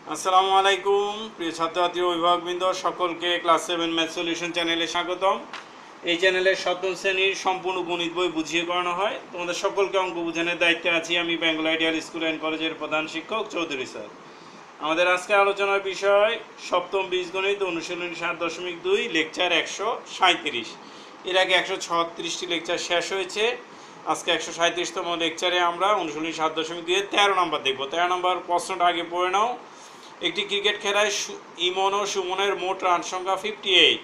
আসসালামু আলাইকুম প্রিয় ছাত্রছাত্রী অভিভাবকবৃন্দ, সকলকে ক্লাস 7 ম্যাথ সলিউশন চ্যানেলে স্বাগতম। এই চ্যানেলে সপ্তম শ্রেণীর সম্পূর্ণ গণিত বই বুঝিয়ে করানো হয়। তোমাদের সকলকে অঙ্ক বোঝানোর দায়িত্বে আছি আমি বেঙ্গল আইডিয়াল স্কুল অ্যান্ড কলেজের প্রধান শিক্ষক চৌধুরী স্যার। আমাদের আজকে আলোচনার বিষয় সপ্তম বীজগণিত অনুশীলনী 7.2 লেকচার 137। এর আগে 136টি লেকচার শেষ হয়েছে। আজকে 137তম লেকচারে আমরা অনুশীলনী 7.2 13 নম্বর দেখব। 13 নম্বর প্রশ্নটা আগে পড়ে নাও। একটি ক্রিকেট খেলায় ইমন ও সুমনের মোট রান সংখ্যা 58।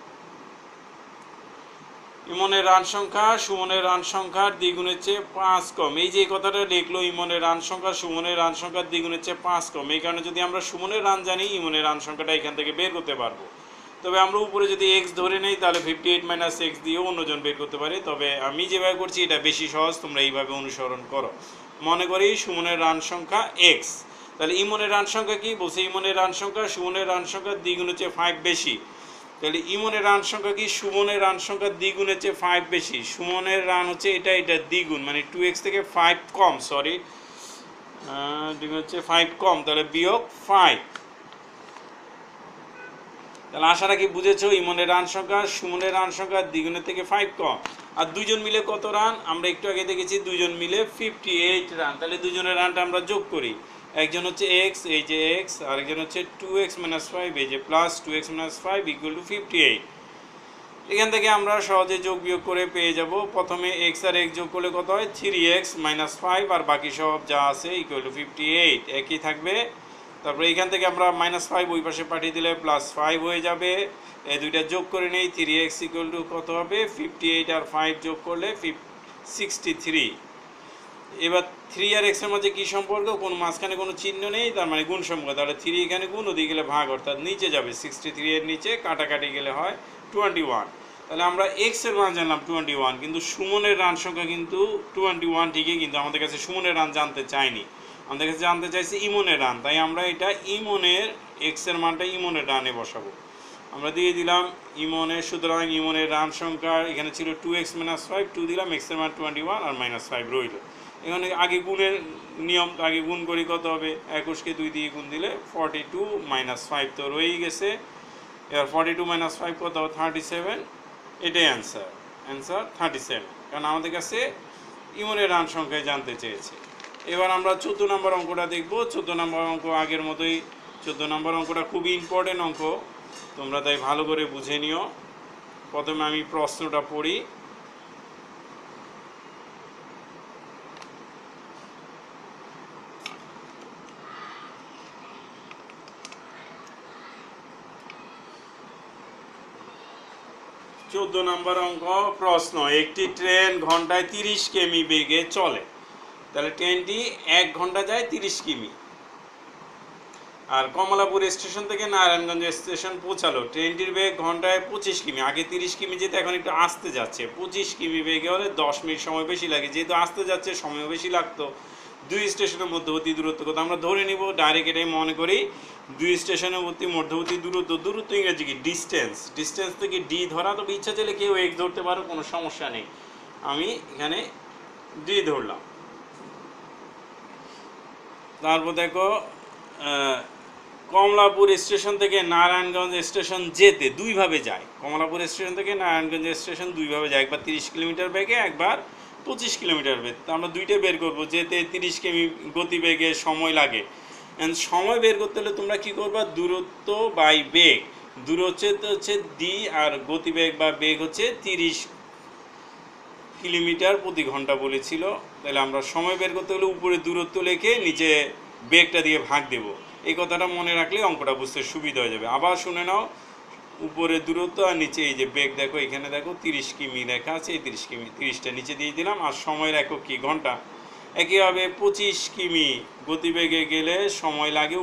ইমনের রান সংখ্যা সুমনের রান সংখ্যার দ্বিগুণের চেয়ে 5 কম। এই যে কথাটা লিখলো, ইমনের রান সংখ্যা সুমনের রান সংখ্যার দ্বিগুণের চেয়ে 5 কম। এই কারণে যদি আমরা সুমনের রান জানি, ইমনের রান সংখ্যাটা এখান থেকে বের করতে পারবো। তবে আমরা উপরে যদি এক্স ধরে নেই, তাহলে 58 - এক্স দিয়েও অন্যজন বের করতে পারে। তবে আমি যেভাবে করছি এটা বেশি সহজ, তোমরা এইভাবে অনুসরণ করো। মনে করি সুমনের রান সংখ্যা এক্স, তাহলে ইমনের রান সংখ্যা কি বলছে? ইমনের রান সংখ্যা সুমনের রান সংখ্যার দ্বিগুণের চেয়ে 5 বেশি। তাহলে ইমনের রান সংখ্যা কি সুমনের রান সংখ্যার দ্বিগুণের চেয়ে 5 বেশি। সুমনের রান হচ্ছে এটা দ্বিগুণ, মানে 2x থেকে 5 কম, সরি দ্বিগুণ হচ্ছে 5 কম, তাহলে বিয়োগ 5। তাহলে আশা রাখি বুঝেছো, ইমনের রান সংখ্যা সুমনের রান সংখ্যা দ্বিগুণের থেকে 5 কম। আর দুইজন মিলে কত রান? আমরা একটু আগে দেখেছি দুইজন মিলে 58 রান। তাহলে দুজনের রানটা আমরা যোগ করি। একজন হচ্ছে এক্স, এই যে এক্স, আরেকজন হচ্ছে 2x - 5, এই যে প্লাস 2x - 5 = 58। এখান থেকে আমরা সহজে যোগ বিয়োগ করে পেয়ে যাব। প্রথমে এক্স আর এক্স যোগ করলে কত হয়? 3x - 5, আর বাকি সব যা আছে = 58 একই থাকবে। তারপরে এখান থেকে আমরা -5 ওই পাশে পাঠিয়ে দিলে +5 হয়ে যাবে। এই দুইটা যোগ করে নেই। 3x = কত হবে? 58, আর 5 যোগ করলে 63। এবার 3 আর x এর মধ্যে কী সম্পর্ক? কোনো মাঝখানে কোনো চিহ্ন নেই, তার মানে গুণ সম্পর্ক। তাহলে 3 এখানে গুণ, ওদিকে গেলে ভাগ, অর্থাৎ নিচে যাবে। 63 এর নিচে কাটাকাটি গেলে হয় 21। তাহলে আমরা এক্স এর মান জানলাম 21, কিন্তু সুমনের রান সংখ্যা কিন্তু 21 ঠিকই, কিন্তু আমাদের কাছে সুমনের রান জানতে চাইনি, আমাদের কাছে জানতে চাইছে ইমনের রান। তাই আমরা এটা ইমনের এক্স এর মানটা ইমনের রানে বসাবো। আমরা দিয়ে দিলাম ইমনের, সুতরাং ইমনের রান সংখ্যা এখানে ছিল 2x - 5, 2 দিলাম, x এর মান 21 আর -5 রইল। এখানে আগে গুণের নিয়ম, আগে গুণ করি, কত হবে? 21কে 2 দিয়ে গুণ দিলে 42 - 5 তো রয়েই গেছে। এবার 42 - 5 কত? 37। এটাই অ্যান্সার 37, কারণ আমাদের কাছে ইমনের রান সংখ্যায় জানতে চেয়েছে। এবার আমরা 14 নম্বর অঙ্কটা দেখব। 14 নম্বর অঙ্ক আগের মতোই। 14 নম্বর অঙ্কটা খুবই ইম্পর্টেন্ট অঙ্ক, তোমরা তাই ভালো করে বুঝে নিও। প্রথমে আমি প্রশ্নটা পড়ি। চোদ্দ নম্বর অঙ্ক প্রশ্ন, একটি ট্রেন ঘন্টায় 30 কিমি বেগে চলে। তাহলে ট্রেনটি 1 ঘন্টা যায় 30 কিমি, আর কমলাপুর স্টেশন থেকে নারায়ণগঞ্জ স্টেশন পৌঁছালো। ট্রেনটির বেগ ঘন্টায় 25 কিমি। আগে 30 কিমি যেতে, এখন একটু আসতে যাচ্ছে। 25 কিমি বেগে হলে 10 মিনিট সময় বেশি লাগে। যেহেতু আসতে যাচ্ছে, সময়ও বেশি লাগতো। দুই স্টেশনের মধ্যবর্তী দূরত্ব কত? আমরা ধরে নিব, ডাইরেক্ট এটাই মনে করি। দুই স্টেশনের মধ্যবর্তী দূরত্ব ইংরেজি কি? ডিস্টেন্স। ডিস্টেন্স থেকে ডি ধরা, তবে ইচ্ছা চাইলে কেউ এক্স ধরতে পারো, কোনো সমস্যা নেই। আমি এখানে ডি ধরলাম। তারপর দেখো, কমলাপুর স্টেশন থেকে নারায়ণগঞ্জ স্টেশন যেতে দুইভাবে যায়। কমলাপুর স্টেশন থেকে নারায়ণগঞ্জ স্টেশন দুইভাবে যায়, একবার 30 কিলোমিটার বেগে, একবার 25 কিলোমিটার বেগ। তো আমরা দুইটা বের করবো। যেতে 30 কিমি গতিবেগে সময় লাগে, সময় বের করতে হলে তোমরা কি করবা? দূরত্ব বাই বেগ। দূরত্ব হচ্ছে ডি, আর গতিবেগ বা বেগ হচ্ছে 30 কিলোমিটার প্রতি ঘন্টা বলেছিল। তাহলে আমরা সময় বের করতে হলে উপরে দূরত্ব লিখে নিচে বেগটা দিয়ে ভাগ দেব। এই কথাটা মনে রাখলে অঙ্কটা বুঝতে সুবিধা হয়ে যাবে। আবার শুনে নাও, উপরে দূরত্ব আর নিচে এই যে বেগ, দেখো এখানে দেখো 30 কিমি লেখা আছে। এই 30 কিমি, 30টা নিচে দিয়ে দিলাম। আর সময়ের একক কি? ঘন্টা। একইভাবে 25 কিমি গতিবেগে গেলে সময় লাগে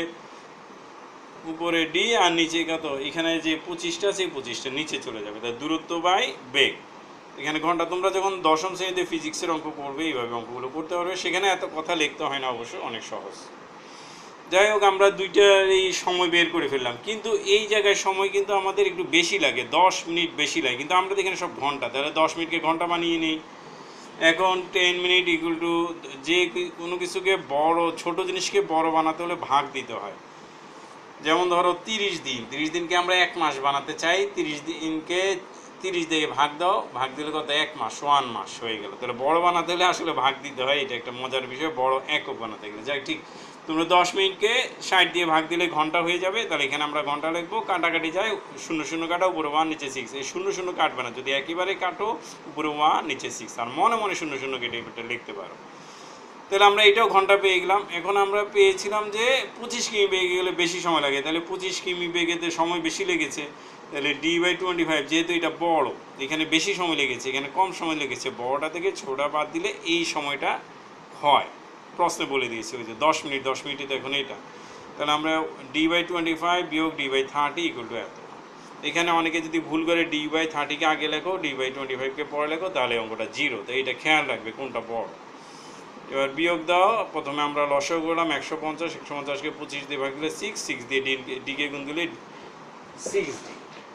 উপরে ডি, আর নিচে কত? এখানে যে 25টা আছে, 25টা নিচে চলে যাবে। তাই দূরত্ব বাই বেগ। এখানে ঘন্টা। তোমরা যখন দশম শ্রেণীতে ফিজিক্সের অঙ্ক করবে, এইভাবে অঙ্কগুলো করতে পারবে। সেখানে এত কথা লিখতে হয় না, অবশ্য অনেক সহজ। যাই হোক, আমরা দুইটার এই সময় বের করে ফেললাম, কিন্তু এই জায়গায় সময় কিন্তু আমাদের একটু বেশি লাগে, 10 মিনিট বেশি লাগে, কিন্তু আমরা এখানে সব ঘন্টা। তাহলে 10 মিনিটকে ঘন্টা বানিয়ে নিই। এখন 10 মিনিট ইকুয়াল টু, যে কোনো কিছুকে বড়, ছোট জিনিসকে বড় বানাতে হলে ভাগ দিতে হয়। যেমন ধরো 30 দিনকে আমরা 1 মাস বানাতে চাই, 30 দিনকে 30 দিয়ে ভাগ দাও, ভাগ দিলে কত, 1 মাস, 1 মাস হয়ে গেল। তাহলে বড় বানাতে হলে আসলে ভাগ দিতে হয়, এটা একটা মজার বিষয়, বড় একক বানাতে গেলে। যাই, ঠিক, তোমরা 10 মিনিটকে 60 দিয়ে ভাগ দিলে ঘন্টা হয়ে যাবে। তাহলে এখানে আমরা ঘন্টা লিখবো, কাটাকাটি যায়, 0 কাটা, উপরে 1 নিচে 6, এই 0 কাটবে না, যদি একেবারে কাটো উপরে 1 নিচে 6, আর মনে মনে 0 কেটে এটা লিখতে পারো। তাহলে আমরা এটাও ঘন্টা পেয়ে গেলাম। এখন আমরা পেয়েছিলাম যে 25 কিমি বেগে গেলে বেশি সময় লাগে, তাহলে 25 কিমি বেগেতে সময় বেশি লেগেছে, তাহলে d/25, যেহেতু এটা বড়, এখানে বেশি সময় লেগেছে, এখানে কম সময় লেগেছে, বড়টা থেকে ছোটা বাদ দিলে এই সময়টা হয়। প্রশ্নে বলে দিয়েছে ওই যে 10 মিনিট, 10 মিনিটে তো এখন এটা। তাহলে আমরা d/25 বিয়োগ d/30 ইকুয়াল টু এত। এখানে অনেকে যদি ভুল করে d/30কে আগে লেখো, d/25কে পরে লেখো, তাহলে অঙ্কটা 0। তো এইটা খেয়াল রাখবে কোনটা বড়। এবার বিয়োগ দাও, প্রথমে আমরা লসাগু করলাম 150, 150কে 25 দিয়ে ভাগ দিলে 6, 6 দিয়ে ডিকে গুণ দিলে 6d।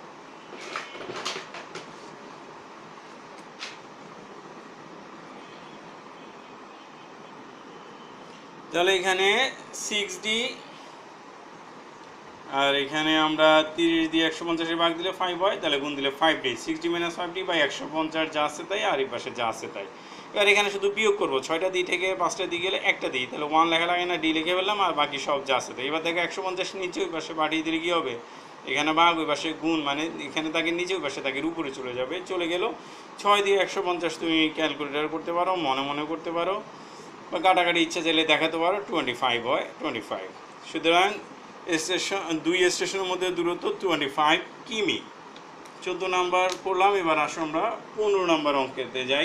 তাহলে এখানে 6d, আর এখানে আমরা 30 দিয়ে 150 ভাগ দিলে 5 হয়, তাহলে গুণ দিলে 5d, 60 - 5d বাই 150 যা আছে তাই, আর এই পাশে যা আছে তাই। এবার এখানে শুধু বিয়োগ করবো, 6টা দিই থেকে 5টা দিয়ে গেলে একটা দিই, তাহলে 1 লেখা লাগে না, d লিখে ফেললাম, আর বাকি সব যা আছে তাই। এবার দেখো 150 নিচে, ওই পাশে পাঠিয়ে দিলে কী হবে, এখানে ভাগ, ওই পাশে গুণ, মানে এখানে তাকে নিচে, ওই পাশে তাকে উপরে চলে যাবে, চলে গেল। 6 দিয়ে 150 তুমি ক্যালকুলেটার করতে পারো, মনে মনে করতে পারো, বা কাটাকাটি ইচ্ছা চাইলে দেখাতে পারো, 25 হয়, 25। সুতরাং দুই স্টেশনের মধ্যে দূরত্ব 25 কিমি। 14 নাম্বার করলাম। এবার আসো আমরা 15 নাম্বার অঙ্কেতে যাই।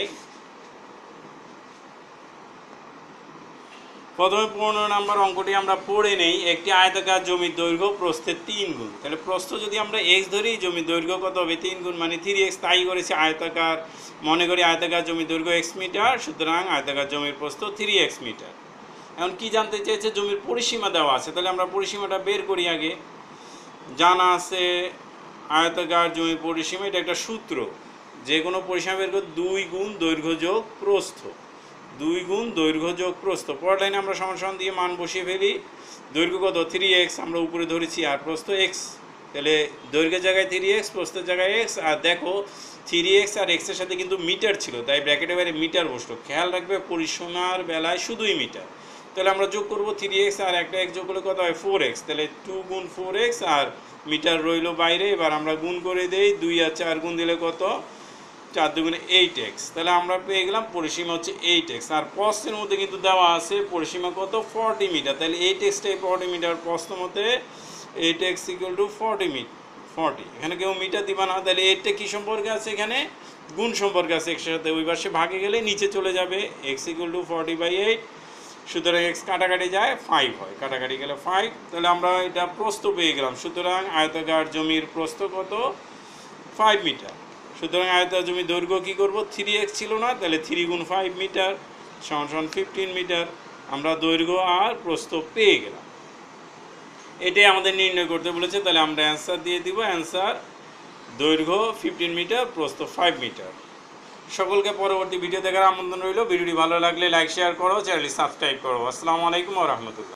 প্রথমে 15 নাম্বার অঙ্কটি আমরা পড়ে নেই। একটি আয়তাকার জমির দৈর্ঘ্য প্রস্থের 3 গুণ। তাহলে প্রস্থ যদি আমরা x ধরি, জমির দৈর্ঘ্য কত হবে, 3 গুণ, মানে 3x। তাই করেছে আয়তাকার, মনে করি আয়তাকার জমির দৈর্ঘ্য x মিটার, সুতরাং আয়তাকার জমির প্রস্থ 3x মিটার। এখন কি জানতে চেয়েছে, জমির পরিসীমা দেওয়া আছে, তাহলে আমরা পরিসীমাটা বের করি আগে। জানা আছে আয়তাকার জমির পরিসীমা, এটা একটা সূত্র, যে কোনো পরিসীমা বের করে 2 গুণ দৈর্ঘ্য যোগ প্রস্থ, 2 গুণ দৈর্ঘ্য যোগ প্রস্থ। পরের লাইনে আমরা সমান সমান দিয়ে মান বসিয়ে ফেলি। দৈর্ঘ্য কত, 3x আমরা উপরে ধরেছি, আর প্রস্থ x, তাহলে দৈর্ঘ্যের জায়গায় 3x, প্রস্থের জায়গায় x। আর দেখো 3x আর x এর সাথে কিন্তু মিটার ছিল, তাই ব্র্যাকেটের বাইরে মিটার বসলো। খেয়াল রাখবে পরিসীমার বেলায় শুধুই মিটার। তাহলে আমরা যোগ করবো 3x আর একটা x যোগ করলে কত হয়, 4x। তাহলে 2 গুণ 4x, আর মিটার রইল বাইরে। এবার আমরা গুণ করে দেই, 2 আর 4 গুণ দিলে কত, 4 দুগুণে 8x। তাহলে আমরা পেয়ে গেলাম পরিসীমা হচ্ছে 8x। আর প্রস্থের মধ্যে কিন্তু দেওয়া আছে পরিসীমা কত, 40 মিটার। তাহলে 8xটাই 40 মিটার, প্রস্থ মতে 8x ইকুয়াল টু 40। এখানে কেউ মিটার দিবা না, তাহলে 8টা কী সম্পর্কে আছে, এখানে গুণ সম্পর্কে আছে x এর সাথে, ওই পাশে ভাগে গেলে নিচে চলে যাবে, x ইকুয়াল টু 40/8। সুতরাং x কাটাকাটি যায়, 5 হয়, কাটাকাটি গেলে 5। তাহলে আমরা এটা প্রস্থ পেয়ে গেলাম। সুতরাং আয়তাকার জমির প্রস্থ কত, 5 মিটার। সুতরাং আয়তাকার জমির দৈর্ঘ্য কী করবো, 3x ছিল না, তাহলে 3 গুণ 5 মিটার সমান 15 মিটার। আমরা দৈর্ঘ্য আর প্রস্থ পেয়ে গেলাম। এটাই আমাদের নির্ণয় করতে বলেছে, তাহলে আমরা অ্যান্সার দিয়ে দিব। অ্যান্সার দৈর্ঘ্য 15 মিটার, প্রস্থ 5 মিটার। সকলকে পরবর্তী ভিডিও দেখার আমন্ত্রণ রইল। ভিডিওটি ভালো লাগলে লাইক শেয়ার করো, চ্যানেলটি সাবস্ক্রাইব করো। আসসালামু আলাইকুম ওয়া রাহমাতুল্লাহ।